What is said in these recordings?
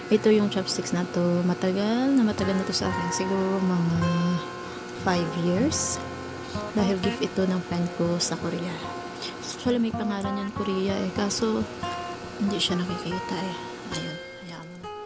Ito yung chopsticks na to. Matagal na to sa akin. Siguro mga 5 years. Dahil gift ito ng friend ko sa Korea. Actually, may pangalan yan Korea eh. Kaso, hindi siya nakikita eh. Ayun. Hayaan mo na.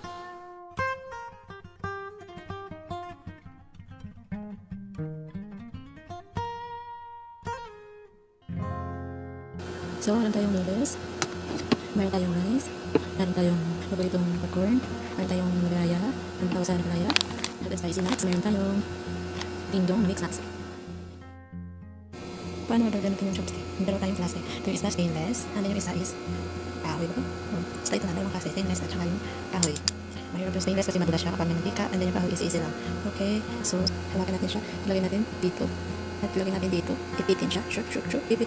So, meron tayong noodles. Meron tayong rice. Meron tayong paboritong popcorn. Meron tayong raya. Meron tayong sa raya. Meron tayong spicy nuts. Meron tayong ding-dong mix nuts. Paano magagamitin yung chopstick? Dalawa tayong klase. Ito yung isa stainless. And then yung isa is kahoy ba? Basta ito na dalawang klase. Stainless at saka yung kahoy. Mahirap yung stainless kasi madulas siya kapag may mantika. And then yung kahoy is easy lang. Okay. So, hawakan natin siya. Ilagay natin dito. At ilagay natin dito. Ipitin siya. Shuk, shuk, shuk. Ipit.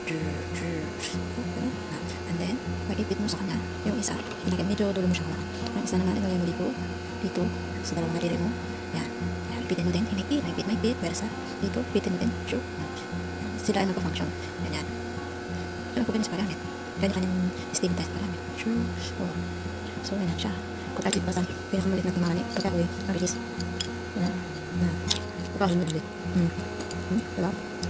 And then, pag-ipit mo sa kanya, yung isa, ilagay, medyo dulo mo siya kala. Yung isa naman, ilagay mo dito, dito, sa dalawang natiri mo. Yan. Yan. Ipitin mo din, maipit, persa. Dito, ipitin mo din, shuk. Sila ay magpa-function. Ganyan. Yung ako pinis pagamit. Kanya-kanyang steam test pagamit. Shuk. Oh. So, ganyan siya. Kung ba sa pinakamalit na tumali, pagkakoy, mabilis. Yan. Yan. Pagkakoy mo ulit. Diba?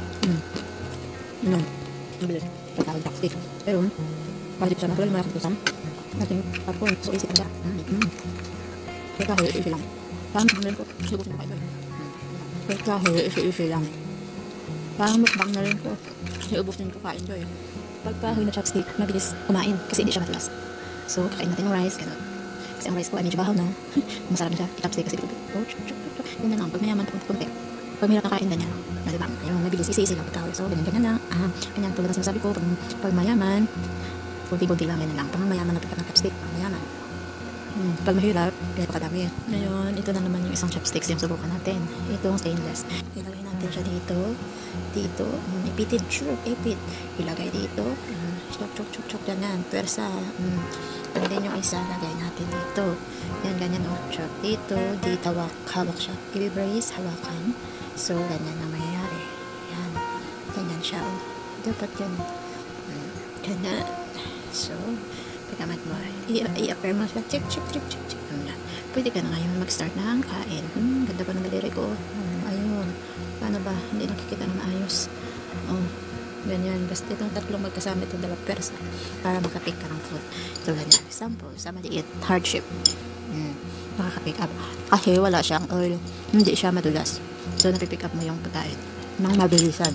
Mabilis. Pagkakoy chopstick. Pero, kahit siya natural mga katusam natin popcorn. So, easy siya. Pagkakoy, easy lang. Parang mukbang ko. Subukin mo kayo. Pagkakoy, easy lang. Parang mukbang na rin ko. Iubusin ko ka-enjoy. Pagkakoy na chopstick, mabilis kumain kasi hindi siya matulas. So, kakain natin yung rice. Ganun. Kasi ang rice ko ay medyo bahaw na. Masarap na siya. I-chopstick kasi ito. Yun na lang. Pag mayaman, punti-punti. Pag mahirap na kain, ganyan. Diba? Ayun, mabilis. Easy lang pagkakoy. So, ganyan lang. Ganyan. Tulad na sinasabi ko, pag mayaman, kunti-kunti lang, ganyan lang. Pag mayaman na pagkat ng chopstick, pag mayaman. Pag mahirap, kaya pakadami. Ngayon, ito na naman yung isang chopsticks yung subukan natin. Itong stainless. Ilagay natin siya dito. Dito. Ipitin. Sure, ipit. Ilagay dito. Chok, ganyan. Persa. And then yung isa, lagay natin dito. Yan, ganyan o. Chok dito. Dito, hawak siya. I-brace, hawakan. So, ganyan na mayayari. Yan. Ganyan siya o. Dapat ganyan. Ganyan. So, pagkamat mo, i-appear mo siya. Check. Pwede ka na ngayon mag-start na ang kain. Ganda pa ng daliri ko. Ayun. Paano ba? Hindi nakikita na maayos. Ganyan. Basta itong tatlong magkasama itong dalawang persa para makapick ka ng food. Ito ganyan. Example, sa maliit. Hardship. Makakapick up. Kasi wala siyang oil. Hindi siya madulas. So, napipick up mo yung pagkain. Nang mabilisan.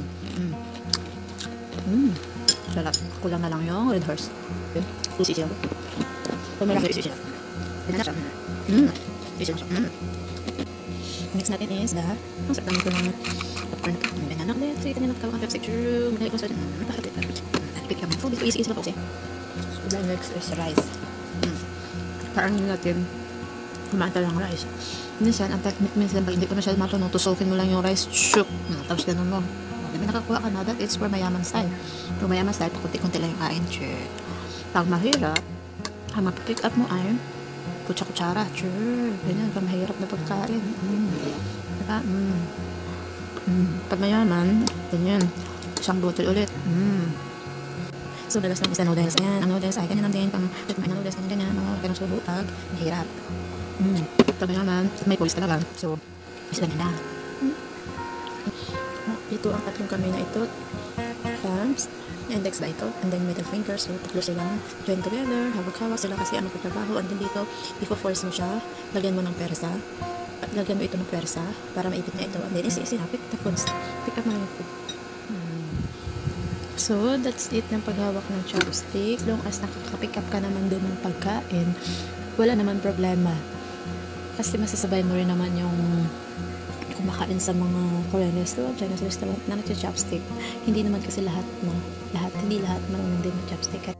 Sarap. Kulang na lang yung red horse. Susi siya. Pag malaki, susi siya. Ganyan siya. Susi siya. Next natin is the ang sarap naman ko ng popcorn. Ganyan na ulit. So, ito na nagkawang Pepsi. Ganyan ko sa pakapit. Pick up food. Ito easy lang po kasi. So, then next is rice. Parang yun natin kumanta lang rice. Minsan, ang technique minsan pag hindi ko masyadong matuno, tusukin mo lang yung rice. Shook. Tapos ganun mo. May nakakuha ka na. That is for mayaman style. For mayaman style, pakunti-kunti lang yung kain. Pag mahirap, ang mapipick up mo ay kutsa-kutsara. Ganyan, pag mahirap na pagkain. Diba? Pag mayaman, ganyan. Isang bottle ulit. So, dalas ng isa noodles. Ayan, ang noodles ay ganyan lang din. Pag kumain ng noodles, ganyan. Ganun subo pag mahirap. Pag mayaman, may pulis talaga. So, isa ganyan lang. Ito ang tatlong kamay na ito. Thumbs, index ba ito? And then middle finger. So, tatlo silang join together. Hawak-hawak sila kasi ano pagtrabaho. And then dito, i-force mo siya. Lagyan mo ng persa. Lagyan mo ito ng persa para maipit niya ito. And then, isi pick the foods. Pick up mo lang yung food. So, that's it ng paghawak ng chopstick. Long as nakaka-pick up ka naman doon ng pagkain, wala naman problema. Kasi masasabay mo rin naman yung kumakain sa mga Korean restaurant, Chinese restaurant na nagcha-chopstick. Hindi naman kasi hindi lahat marunong din ng chopstick.